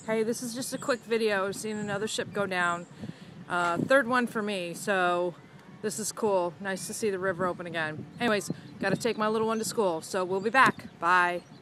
Hey, this is just a quick video. Seeing another ship go down. Third one for me, so this is cool. Nice to see the river open again. Anyways, got to take my little one to school, so we'll be back. Bye.